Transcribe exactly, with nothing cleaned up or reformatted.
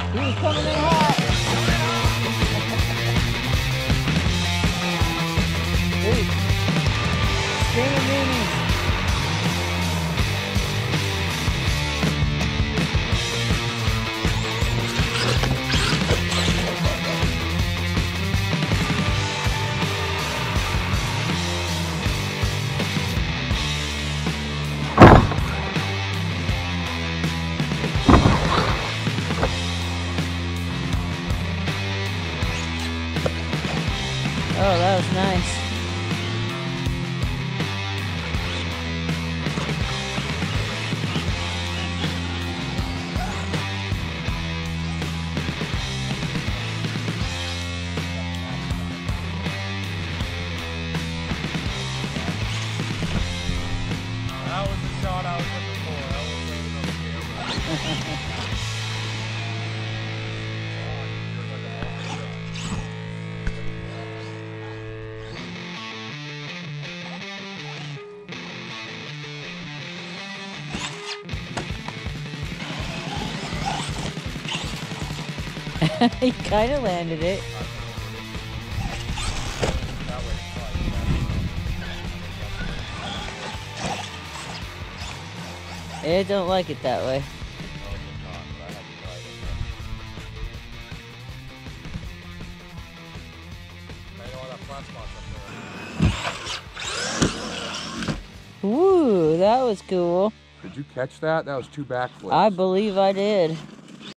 He was coming in hot. Hey, screaming meanies. Oh, that was nice. That was the shot I was looking for. That was waiting on the camera. He kind of landed it. I don't like it that way. Woo, that was cool. Did you catch that? That was two backflips. I believe I did.